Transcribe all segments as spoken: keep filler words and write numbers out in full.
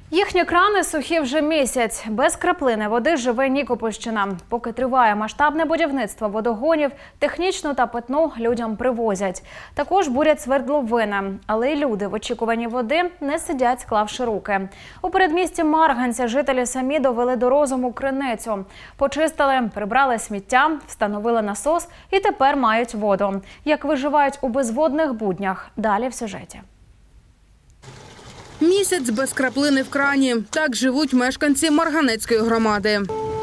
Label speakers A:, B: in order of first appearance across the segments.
A: Їхні крани сухі вже місяць. Без краплини води живе Нікопольщина. Поки триває масштабне будівництво водогонів, технічну та питну людям привозять. Також бурять свердловини. Але й люди в очікуванні води не сидять, склавши руки. У передмісті Марганця жителі самі довели до розуму криницю. Почистили, прибрали сміття, встановили насос і тепер мають воду. Як виживають у безводних буднях? Далі в сюжеті.
B: Місяць без краплини в крані. Так живуть мешканці Марганецької громади.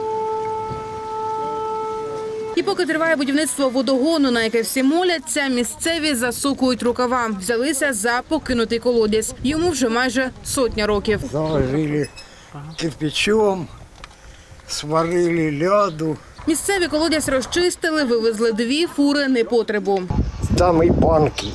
B: І поки триває будівництво водогону, на яке всі моляться, місцеві засукують рукава. Взялися за покинутий колодязь. Йому вже майже сотня років.
C: Заложили кирпичом, сварили ляду.
B: Місцеві колодязь розчистили, вивезли дві фури непотребу.
C: Там і банки,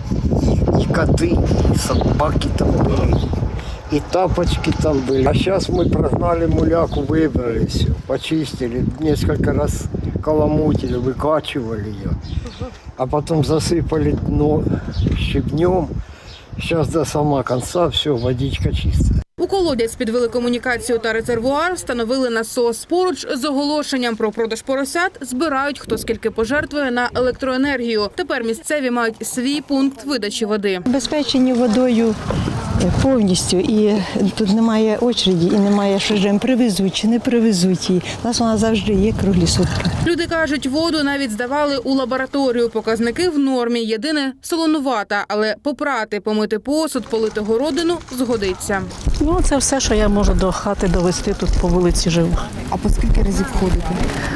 C: і коти, і собаки там були, і тапочки там були. А зараз ми прогнали муляку, вибрали все, почистили, несколько раз каламутили, викачували її. А потім засипали дно щебнем. Зараз до самого кінця все, водичка чиста.
B: У колодязь підвели комунікацію та резервуар, встановили насос. Поруч з оголошенням про продаж поросят збирають, хто скільки пожертвує на електроенергію. Тепер місцеві мають свій пункт видачі води.
D: Забезпечені водою повністю, і тут немає очереді, і немає, що ж їм привезуть чи не привезуть її. У нас вона завжди є круглі сутки.
B: Люди кажуть, воду навіть здавали у лабораторію. Показники в нормі. Єдине – солонувата, але попрати, помити посуд, полити городину – згодиться.
D: Ну, це все, що я можу до хати довести, тут по вулиці живу.
E: А по скільки разів ходите?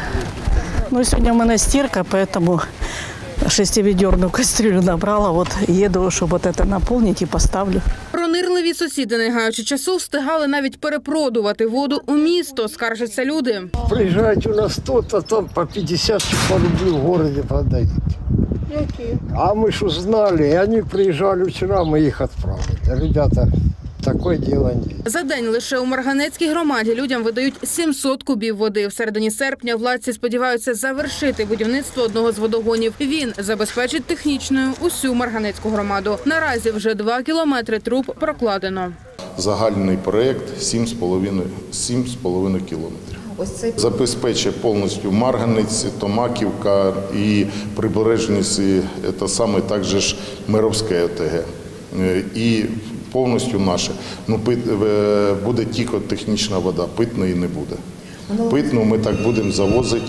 D: Ну, сьогодні в мене стірка, тому шестивідерну кастрюлю набрала, от їду, щоб от це наповнити і поставлю.
B: Пронирливі сусіди, не гаючи часу, встигали навіть перепродувати воду у місто, скаржаться люди.
C: Приїжджають у нас тут, а там по п'ятдесят чи по рублю в місті продають.
B: Які?
C: А ми ж узнали, і вони приїжджали вчора, ми їх відправили. Ребята, таке діло не.
B: За день лише у Марганецькій громаді людям видають сімсот кубів води. В середині серпня владці сподіваються завершити будівництво одного з водогонів. Він забезпечить технічною усю Марганецьку громаду. Наразі вже два кілометри труб прокладено.
F: Загальний проєкт сім з половиною кілометрів. Забезпечує повністю Марганець, Томаківка і прибережність, це саме також Мировське ОТГ. І повністю наше. Ну, буде тільки технічна вода, питної не буде. Питну ми так будемо завозити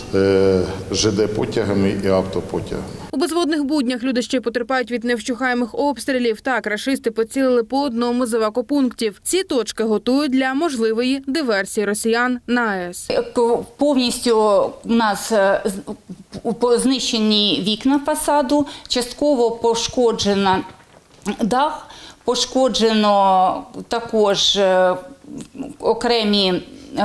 F: ЖД-потягами і автопотягами.
B: У безводних буднях люди ще потерпають від невщухаємих обстрілів. Так, рашисти поцілили по одному з евакопунктів. Ці точки готують для можливої диверсії росіян на АЕС.
G: Повністю у нас знищені вікна фасаду, частково пошкоджено дах, пошкоджено також окремі,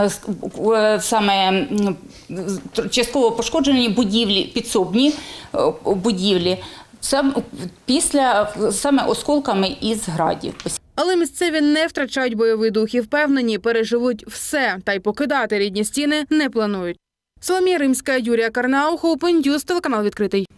G: саме частково пошкоджені будівлі, підсобні будівлі, після саме осколками із градів.
B: Але місцеві не втрачають бойовий дух і впевнені, переживуть все, та й покидати рідні стіни не планують. Соломія Римська, Юрія Карнаухов, Open News, телеканал «Відкритий».